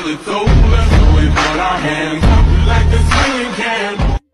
it's over, so we put our hands up like the swinging